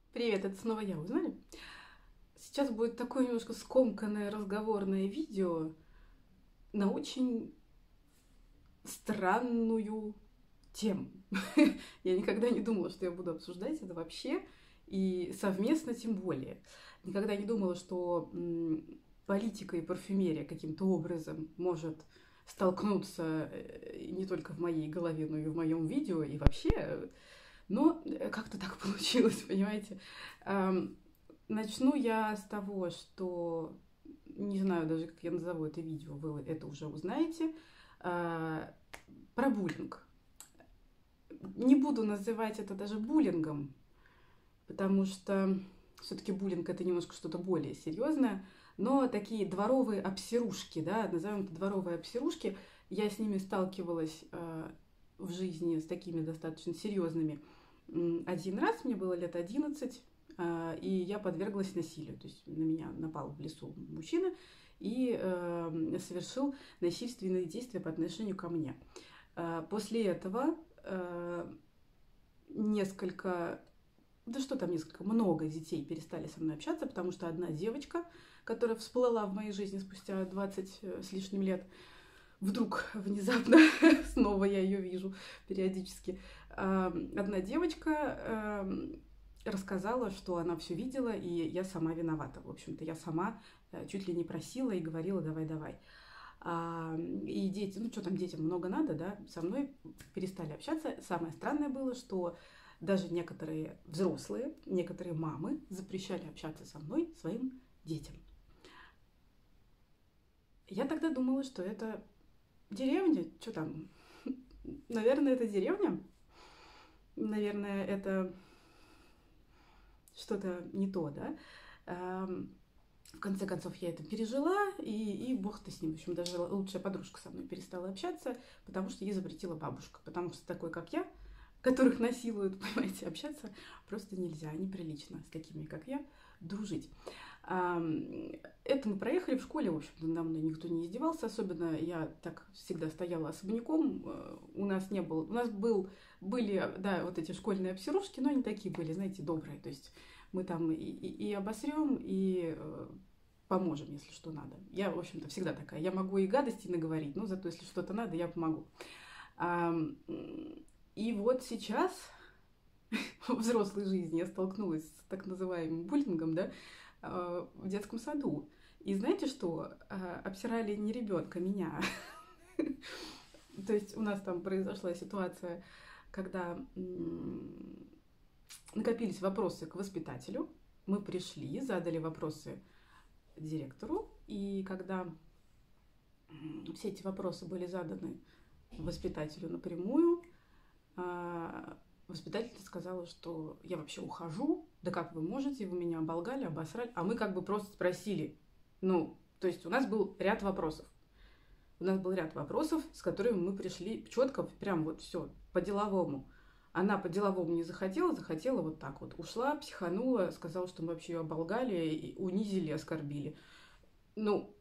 Привет, это снова я, узнали? Сейчас будет такое немножко скомканное разговорное видео на очень странную тему. Я никогда не думала, что я буду обсуждать это вообще, и совместно тем более. Никогда не думала, что политика и парфюмерия каким-то образом может столкнуться не только в моей голове, но и в моем видео, и вообще. Но как-то так получилось, понимаете? Начну я с того, что не знаю даже, как я назову это видео, вы это уже узнаете. Про буллинг. Не буду называть это даже буллингом, потому что все-таки буллинг это немножко что-то более серьезное. Но такие дворовые обсерушки, да, назовем это дворовые обсерушки, я с ними сталкивалась в жизни с такими достаточно серьезными. Один раз, мне было лет 11, и я подверглась насилию. То есть на меня напал в лесу мужчина и совершил насильственные действия по отношению ко мне. После этого много детей перестали со мной общаться, потому что одна девочка, которая всплыла в моей жизни спустя 20 с лишним лет, вдруг внезапно снова я ее вижу периодически. Одна девочка рассказала, что она все видела, и я сама виновата. В общем-то, я сама чуть ли не просила и говорила: давай. И дети, ну что там детям много надо, да, со мной перестали общаться. Самое странное было, что даже некоторые взрослые, некоторые мамы запрещали общаться со мной своим детям. Я тогда думала, что это деревня, что там, наверное, это деревня, наверное, это что-то не то, да. В конце концов, я это пережила, и бог-то с ним. В общем, даже лучшая подружка со мной перестала общаться, потому что ей запретила бабушка. Потому что такой, как я, которых насилуют, понимаете, общаться просто нельзя, неприлично с такими, как я, дружить. Это мы проехали в школе, в общем-то, надо мной никто не издевался, особенно я так всегда стояла особняком, у нас не было, были, да, вот эти школьные обсерушки, но они такие были, знаете, добрые, то есть мы там и обосрем, и поможем, если что надо. Я, в общем-то, всегда такая, я могу и гадости наговорить, но зато если что-то надо, я помогу. И вот сейчас в взрослой жизни я столкнулась с так называемым буллингом, да, в детском саду. И знаете что? Обсирали не ребенка, меня. То есть у нас там произошла ситуация, когда накопились вопросы к воспитателю. Мы пришли, задали вопросы директору. И когда все эти вопросы были заданы воспитателю напрямую, воспитательница сказала, что я вообще ухожу, да как вы можете, вы меня оболгали, обосрали. А мы как бы просто спросили. Ну, то есть у нас был ряд вопросов. У нас был ряд вопросов, с которыми мы пришли четко, прям вот все по-деловому. Она по-деловому не захотела вот так вот. Ушла, психанула, сказала, что мы вообще ее оболгали, унизили, оскорбили. Ну,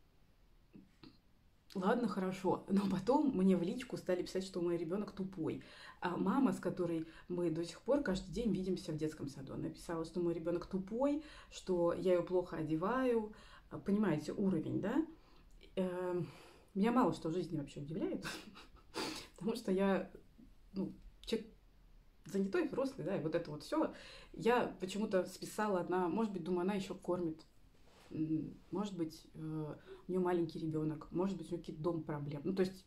ладно, хорошо. Но потом мне в личку стали писать, что мой ребенок тупой. А мама, с которой мы до сих пор каждый день видимся в детском саду, она писала, что мой ребенок тупой, что я ее плохо одеваю. Понимаете, уровень, да? Меня мало что в жизни вообще удивляет, потому что я, человек занятой, взрослый, да, и вот это вот все. Я почему-то списала на, может быть, думаю, она еще кормит. Может быть, у нее маленький ребенок, может быть, у нее какие-то дома проблемы. Ну, то есть,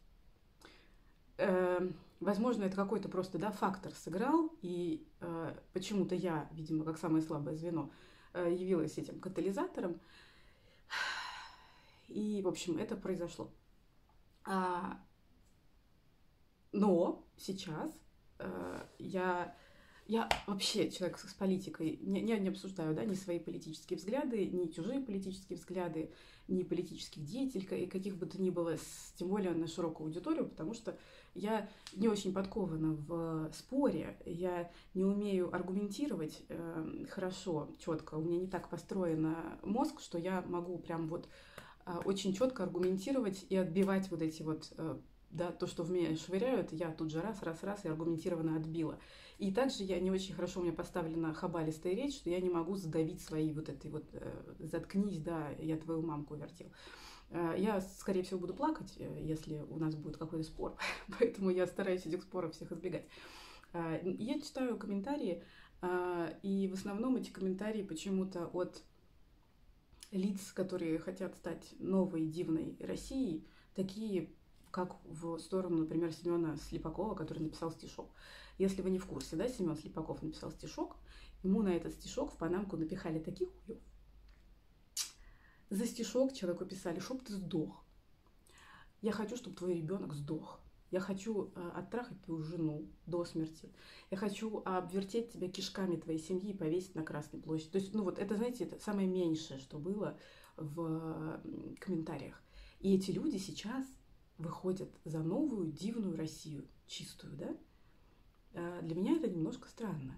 возможно, это какой-то просто, да, фактор сыграл, и почему-то я, видимо, как самое слабое звено, явилась этим катализатором. И, в общем, это произошло. Но сейчас я вообще человек с политикой, не обсуждаю, да, ни свои политические взгляды, ни чужие политические взгляды, ни политических деятелей, каких бы то ни было, тем более на широкую аудиторию, потому что я не очень подкована в споре, я не умею аргументировать хорошо, четко, у меня не так построен мозг, что я могу прям вот очень четко аргументировать и отбивать вот эти вот, да, то, что в меня швыряют, я тут же раз и аргументированно отбила. И также я не очень хорошо, у меня поставлена хабалистая речь, что я не могу задавить свои вот этой вот «заткнись, да, я твою мамку вертел». Я, скорее всего, буду плакать, если у нас будет какой-то спор, поэтому я стараюсь этих споров всех избегать. Я читаю комментарии, и в основном эти комментарии почему-то от лиц, которые хотят стать новой дивной Россией, такие, как в сторону, например, Семена Слепакова, который написал стишок. Если вы не в курсе, да, Семен Слепаков написал стишок, ему на этот стишок в панамку напихали таких хуев. За стишок человеку писали, чтоб ты сдох. Я хочу, чтобы твой ребенок сдох. Я хочу оттрахать твою жену до смерти. Я хочу обвертеть тебя кишками твоей семьи и повесить на Красной площади. То есть, ну вот это, знаете, это самое меньшее, что было в комментариях. И эти люди сейчас выходят за новую дивную Россию, чистую, да? Для меня это немножко странно.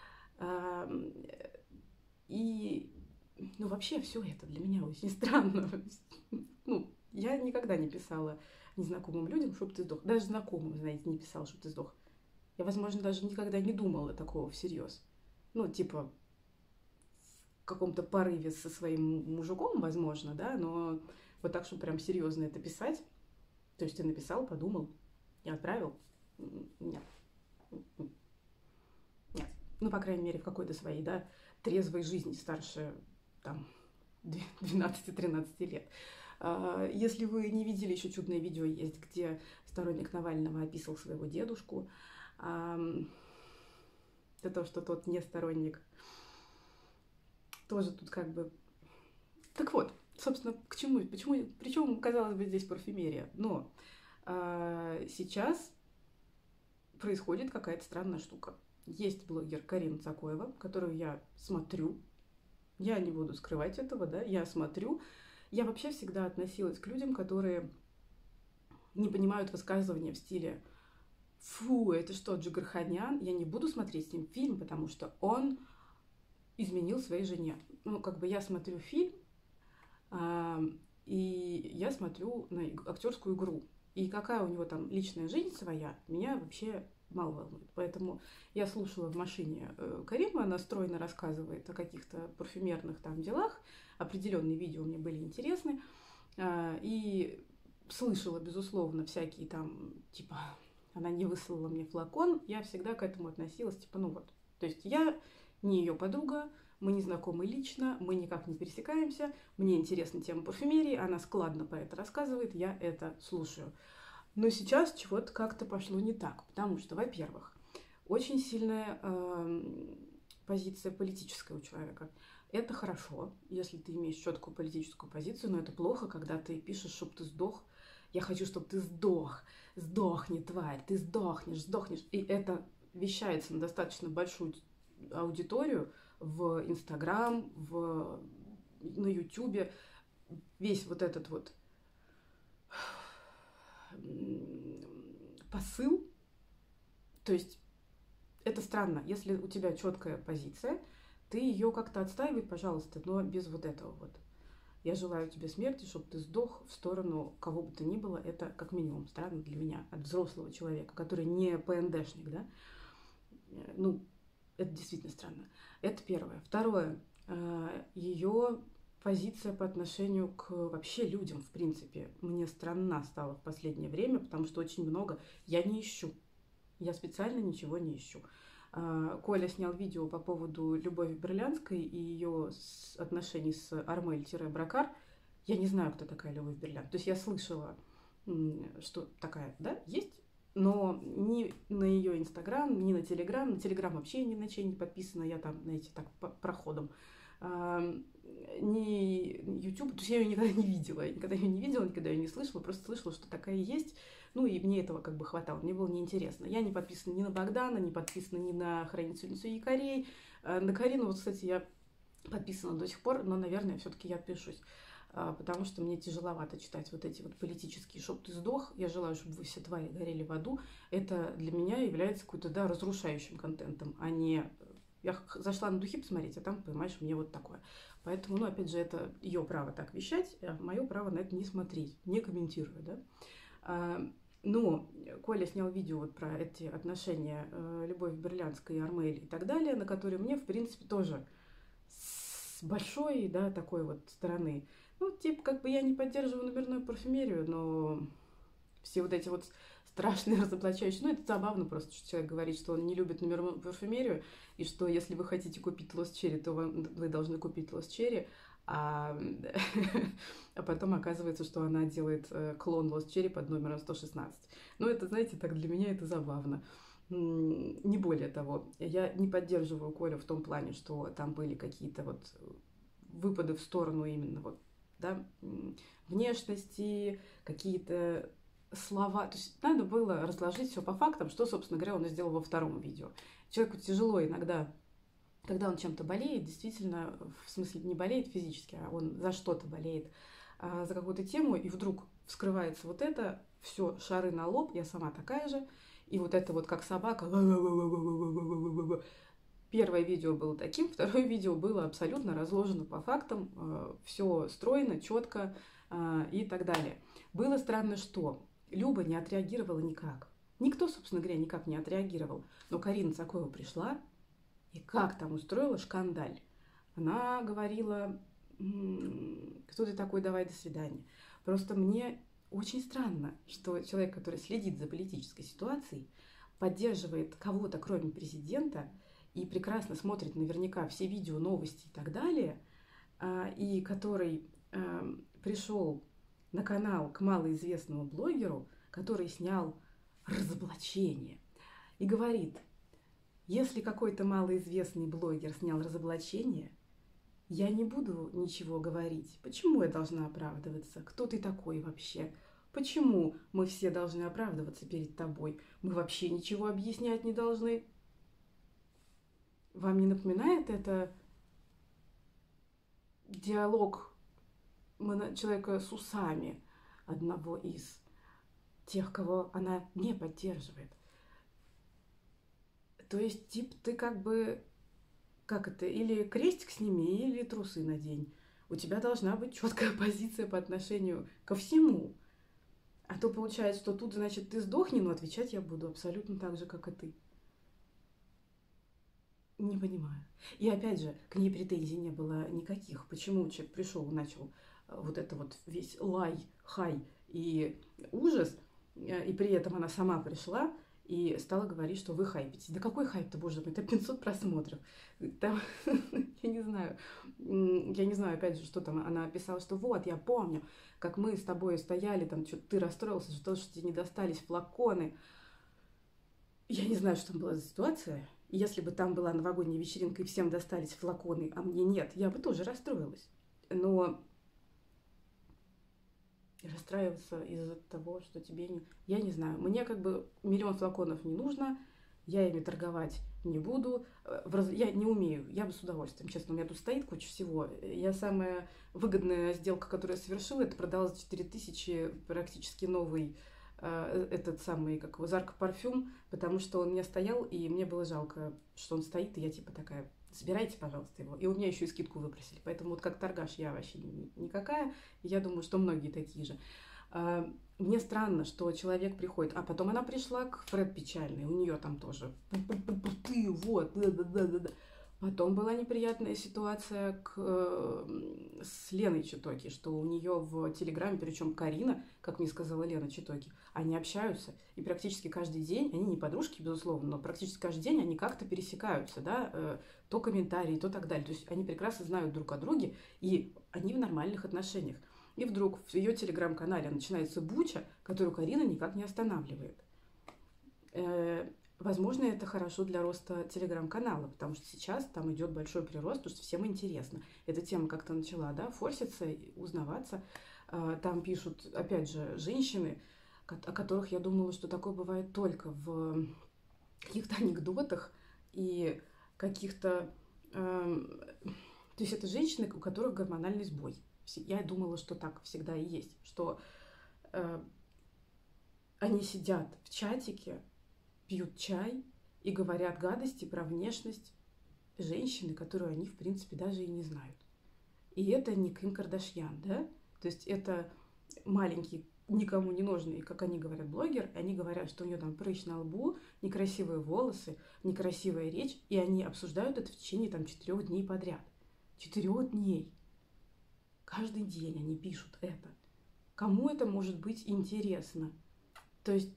И, ну, вообще все это для меня очень странно. Ну, я никогда не писала незнакомым людям, чтоб ты сдох. Даже знакомым, знаете, не писала, чтоб ты сдох. Я, возможно, даже никогда не думала такого всерьез. Ну, типа, в каком-то порыве со своим мужиком, возможно, да, но вот так, чтобы прям серьезно это писать, то есть ты написал, подумал и отправил? Нет. Нет. Ну, по крайней мере, в какой-то своей, да, трезвой жизни старше, там, 12-13 лет. Если вы не видели, еще чудное видео есть, где сторонник Навального описывал своего дедушку. Для того, что тот не сторонник. Тоже тут как бы... Так вот, собственно, к чему? Почему? Причем, казалось бы, здесь парфюмерия. Но сейчас происходит какая-то странная штука. Есть блогер Карина Цакоева, которую я смотрю. Я не буду скрывать этого, да, я смотрю. Я вообще всегда относилась к людям, которые не понимают высказывания в стиле «Фу, это что, Джигарханян? Я не буду смотреть с ним фильм, потому что он изменил своей жене». Ну, как бы я смотрю фильм, и я смотрю на актерскую игру. И какая у него там личная жизнь своя, меня вообще мало волнует. Поэтому я слушала в машине Кариму, она стройно рассказывает о каких-то парфюмерных там делах. Определенные видео мне были интересны. И слышала, безусловно, всякие там, типа, она не выслала мне флакон. Я всегда к этому относилась, типа, ну вот. То есть я не ее подруга, мы не знакомы лично, мы никак не пересекаемся. Мне интересна тема парфюмерии, она складно про это рассказывает, я это слушаю. Но сейчас чего-то как-то пошло не так, потому что, во-первых, очень сильная позиция политическая у человека. Это хорошо, если ты имеешь четкую политическую позицию, но это плохо, когда ты пишешь, чтобы ты сдох. Я хочу, чтобы ты сдох. Сдохни, тварь, ты сдохнешь. И это вещается на достаточно большую аудиторию в Инстаграм, на Ютубе. Весь вот этот вот посыл. То есть это странно. Если у тебя четкая позиция, ты ее как-то отстаивай, пожалуйста, но без вот этого вот. Я желаю тебе смерти, чтобы ты сдох в сторону кого бы то ни было. Это как минимум странно для меня, от взрослого человека, который не ПНДшник, да. Ну, это действительно странно. Это первое. Второе. Ее позиция по отношению к вообще людям, в принципе, мне странна стала в последнее время, потому что очень много я не ищу. Я специально ничего не ищу. Коля снял видео по поводу Любови Берлянской и ее отношений с Армель-Бракар. Я не знаю, кто такая Любовь Берлян. То есть я слышала, что такая, да, есть, но ни на ее Инстаграм, ни на Телеграм. На Телеграм вообще ни на чей не подписана. Я там, знаете, так проходом. Ни YouTube, то есть я ее никогда не видела. Я никогда ее не видела, никогда ее не слышала. Просто слышала, что такая есть. Ну и мне этого как бы хватало. Мне было неинтересно. Я не подписана ни на Богдана, не подписана ни на Хранительницу якорей. На Карину, вот, кстати, я подписана до сих пор, но, наверное, все-таки я отпишусь. Потому что мне тяжеловато читать вот эти вот политические «чтоб ты сдох», «я желаю, чтобы вы все твари горели в аду». Это для меня является какой-то, да, разрушающим контентом, а не... Я зашла на духи посмотреть, а там, понимаешь, мне вот такое. Поэтому, ну, опять же, это ее право так вещать, а мое право на это не смотреть, не комментируя, да. Но Коля снял видео вот про эти отношения Любовь Берлянской, Армель и так далее, на которые мне, в принципе, тоже с большой, да, такой вот стороны. Ну, типа, как бы я не поддерживаю номерную парфюмерию, но все вот эти вот страшные разоблачающие. Ну, это забавно просто, что человек говорит, что он не любит номерную парфюмерию, и что если вы хотите купить Lost Cherry, то вы должны купить Lost Cherry, а, а потом оказывается, что она делает клон Lost Cherry под номером 116. Ну, это, знаете, так для меня это забавно. Не более того, я не поддерживаю Колю в том плане, что там были какие-то вот выпады в сторону именно вот, да, внешности, какие-то слова. То есть надо было разложить все по фактам, что, собственно говоря, он и сделал во втором видео. Человеку тяжело иногда, когда он чем-то болеет, действительно, в смысле не болеет физически, а он за что-то болеет, за какую-то тему, и вдруг вскрывается вот это, все, шары на лоб, я сама такая же, и вот это вот как собака. Первое видео было таким, второе видео было абсолютно разложено по фактам, все стройно, четко и так далее. Было странно, что Люба не отреагировала никак. Никто, собственно говоря, никак не отреагировал. Но Карина Цакоева пришла и как там устроила шкандаль. Она говорила: кто ты такой, давай, до свидания. Просто мне очень странно, что человек, который следит за политической ситуацией, поддерживает кого-то, кроме президента, и прекрасно смотрит наверняка все видео, новости и так далее, и который пришел на канал к малоизвестному блогеру, который снял разоблачение, и говорит: если какой-то малоизвестный блогер снял разоблачение, я не буду ничего говорить. Почему я должна оправдываться? Кто ты такой вообще? Почему мы все должны оправдываться перед тобой? Мы вообще ничего объяснять не должны. Вам не напоминает это диалог человека с усами, одного из тех, кого она не поддерживает? То есть, типа, ты как бы, как это, или крестик сними, или трусы надень. У тебя должна быть четкая позиция по отношению ко всему. А то получается, что тут, значит, ты сдохни, но отвечать я буду абсолютно так же, как и ты. Не понимаю. И опять же, к ней претензий не было никаких. Почему человек пришел, начал вот это вот весь лай, хай и ужас, и при этом она сама пришла и стала говорить, что вы хайпите. Да какой хайп-то, боже мой, это 500 просмотров. Там, я не знаю, опять же, что там. Она писала, что вот, я помню, как мы с тобой стояли, там, что ты расстроился, что тебе не достались флаконы. Я не знаю, что там была за ситуация. Если бы там была новогодняя вечеринка и всем достались флаконы, а мне нет, я бы тоже расстроилась. Но расстраиваться из-за того, что тебе не... Я не знаю. Мне как бы миллион флаконов не нужно. Я ими торговать не буду. Я не умею. Я бы с удовольствием. Честно, у меня тут стоит куча всего. Я самая выгодная сделка, которую я совершила, это продала за 4000 практически новый этот самый, как его, Зарко парфюм, потому что он у меня стоял, и мне было жалко, что он стоит, и я типа такая: забирайте, пожалуйста, его. И у меня еще и скидку выпросили. Поэтому вот как торгаш я вообще никакая. И я думаю, что многие такие же. Мне странно, что человек приходит, а потом она пришла к Фред Печальной, у нее там тоже ты вот, да. Потом была неприятная ситуация с Леной Читоки, что у нее в Телеграме, причем Карина, как мне сказала Лена Читоки, они общаются, и практически каждый день, они не подружки, безусловно, но практически каждый день они как-то пересекаются, да, то комментарии, то так далее. То есть они прекрасно знают друг о друге, и они в нормальных отношениях. И вдруг в ее телеграм-канале начинается буча, которую Карина никак не останавливает. Возможно, это хорошо для роста телеграм-канала, потому что сейчас там идет большой прирост, потому что всем интересно. Эта тема как-то начала, да, форситься, узнаваться. Там пишут, опять же, женщины, о которых я думала, что такое бывает только в каких-то анекдотах и каких-то... То есть это женщины, у которых гормональный сбой. Я думала, что так всегда и есть, что они сидят в чатике, пьют чай и говорят гадости про внешность женщины, которую они, в принципе, даже и не знают. И это не Ким Кардашьян, да? То есть это маленький никому не нужный, как они говорят, блогер, они говорят, что у нее там прыщ на лбу, некрасивые волосы, некрасивая речь, и они обсуждают это в течение там 4 дней подряд. 4 дней. Каждый день они пишут это. Кому это может быть интересно? То есть,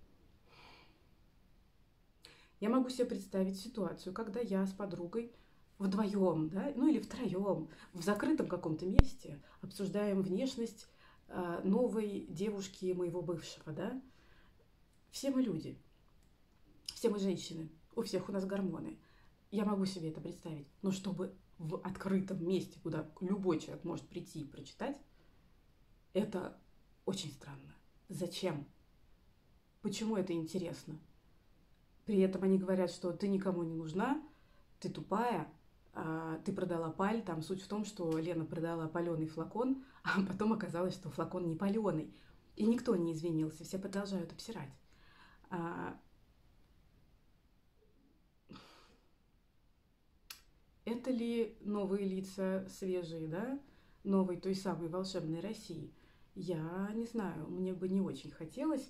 я могу себе представить ситуацию, когда я с подругой вдвоем, да, или втроем, в закрытом каком-то месте обсуждаем внешность новой девушки моего бывшего, да. Все мы люди, все мы женщины, у всех у нас гормоны. Я могу себе это представить. Но чтобы в открытом месте, куда любой человек может прийти и прочитать, это очень странно. Зачем? Почему это интересно? При этом они говорят, что ты никому не нужна, ты тупая, ты продала паль. Там суть в том, что Лена продала паленый флакон, а потом оказалось, что флакон не паленый. И никто не извинился, все продолжают обсирать. Это ли новые лица свежие, да? Новой той самой волшебной России? Я не знаю, мне бы не очень хотелось.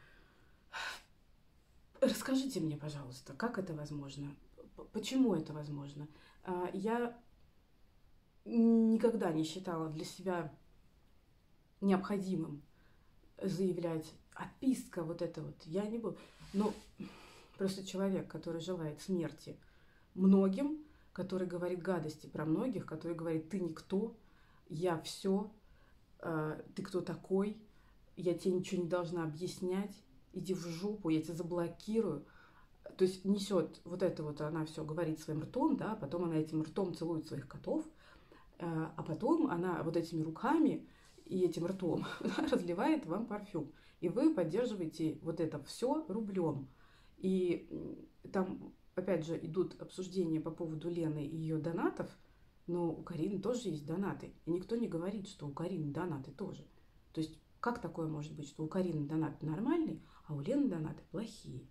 Расскажите мне, пожалуйста, как это возможно? Почему это возможно? Я никогда не считала для себя необходимым заявлять отписка, вот это вот. Я не буду. Но просто человек, который желает смерти многим, который говорит гадости про многих, который говорит: ты никто, я все, ты кто такой, я тебе ничего не должна объяснять, иди в жопу, я тебя заблокирую. То есть несет вот это вот, она все говорит своим ртом, да, потом она этим ртом целует своих котов, а потом она вот этими руками и этим ртом разливает вам парфюм. И вы поддерживаете вот это все рублем. И там, опять же, идут обсуждения по поводу Лены и ее донатов, но у Карины тоже есть донаты. И никто не говорит, что у Карины донаты тоже. То есть как такое может быть, что у Карины донаты нормальные, а у Лены донаты плохие?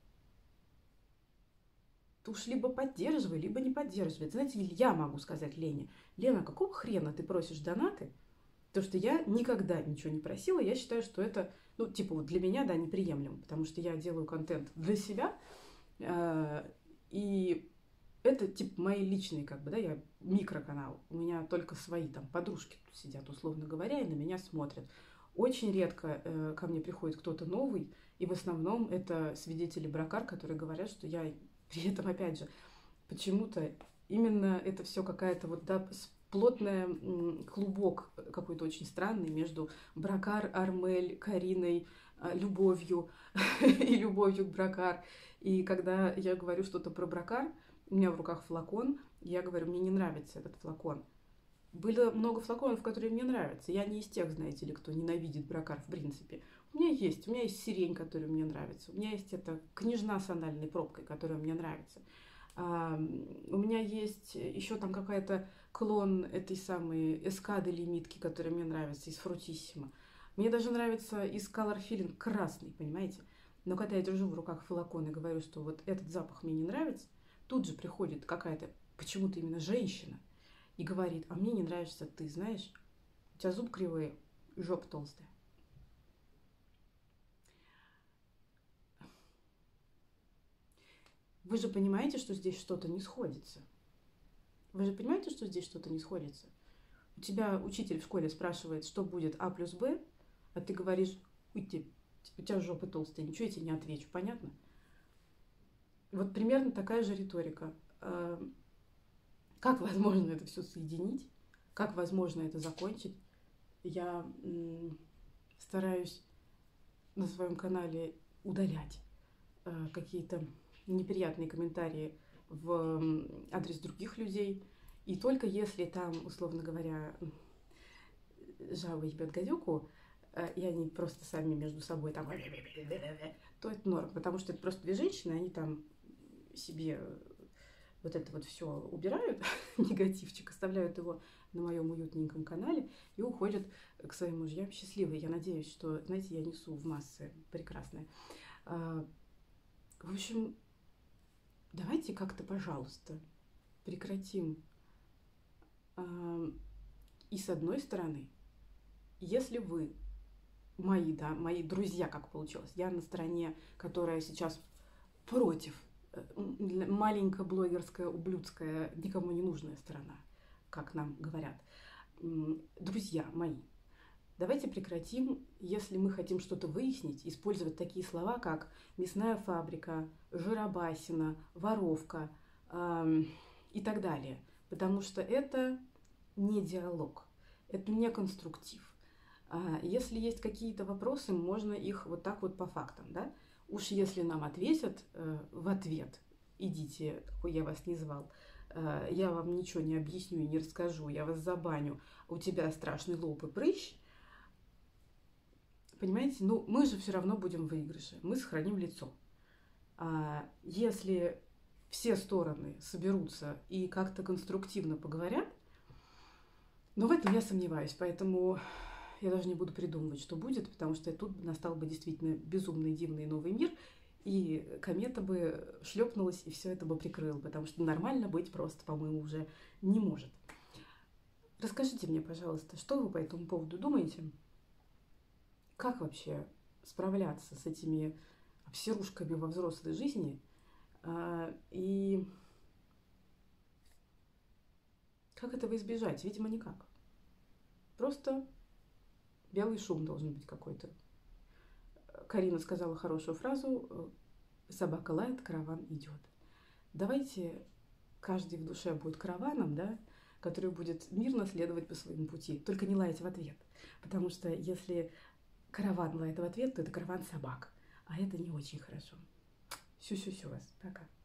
Ты уж либо поддерживай, либо не поддерживай. Знаете, я могу сказать Лене: Лена, какого хрена ты просишь донаты? Потому что я никогда ничего не просила. Я считаю, что это, вот для меня, да, неприемлемо. Потому что я делаю контент для себя. И это, мои личные, я микроканал. У меня только свои там подружки тут сидят, условно говоря, и на меня смотрят. Очень редко ко мне приходит кто-то новый. И в основном это свидетели бракар, которые говорят, что я... При этом, опять же, почему-то именно это все какая-то плотная клубок какой-то очень странный между Бракар, Армель, Кариной, любовью и любовью к Бракар. И когда я говорю что-то про Бракар, у меня в руках флакон, я говорю: мне не нравится этот флакон. Было много флаконов, которые мне нравятся. Я не из тех, знаете ли, кто ненавидит Бракар в принципе. У меня есть сирень, которая мне нравится. У меня есть эта княжна с анальной пробкой, которая мне нравится. У меня есть еще там какая-то клон этой самой эскады лимитки, которая мне нравится, из Фрутиссимо. Мне даже нравится из Color Feeling красный, понимаете? Но когда я держу в руках флакон и говорю, что вот этот запах мне не нравится, тут же приходит какая-то почему-то именно женщина и говорит: а мне не нравишься ты, знаешь, у тебя зуб кривой, жопа толстая. Вы же понимаете, что здесь что-то не сходится? Вы же понимаете, что здесь что-то не сходится? У тебя учитель в школе спрашивает, что будет А плюс Б, а ты говоришь: у тебя жопа толстая, ничего я тебе не отвечу, понятно? Вот примерно такая же риторика. Как возможно это все соединить? Как возможно это закончить? Я стараюсь на своем канале удалять какие-то неприятные комментарии в адрес других людей. И только если там, условно говоря, жаба ебет гадюку, и они просто сами между собой там, то это норм. Потому что это просто две женщины, они там себе вот это вот все убирают, негативчик, оставляют его на моем уютненьком канале и уходят к своим мужьям счастливые. Я надеюсь, что, знаете, я несу в массы прекрасное. В общем, давайте как-то, пожалуйста, прекратим. И с одной стороны, если вы мои, да, мои друзья, как получилось. Я на стороне, которая сейчас против. Маленькая блогерская, ублюдская, никому не нужная сторона, как нам говорят. Друзья мои, давайте прекратим, если мы хотим что-то выяснить, использовать такие слова, как мясная фабрика, жиробасина, воровка и так далее. Потому что это не диалог, это не конструктив. Если есть какие-то вопросы, можно их вот так вот по фактам, да? Уж если нам ответят в ответ, идите, я вас не звал, я вам ничего не объясню и не расскажу, я вас забаню, у тебя страшный лоб и прыщ, понимаете, ну мы же все равно будем в выигрыше, мы сохраним лицо. Если все стороны соберутся и как-то конструктивно поговорят, но в этом я сомневаюсь, поэтому я даже не буду придумывать, что будет, потому что тут настал бы действительно безумный, дивный новый мир, и комета бы шлепнулась, и все это бы прикрыл, потому что нормально быть просто, по-моему, уже не может. Расскажите мне, пожалуйста, что вы по этому поводу думаете? Как вообще справляться с этими обсерушками во взрослой жизни? И как этого избежать? Видимо, никак. Просто белый шум должен быть какой-то. Карина сказала хорошую фразу: собака лает, караван идет. Давайте каждый в душе будет караваном, да, который будет мирно следовать по своему пути, только не лаять в ответ. Потому что если караван лает в ответ, то это караван собак, а это не очень хорошо. Сю-сю-сю вас. Пока.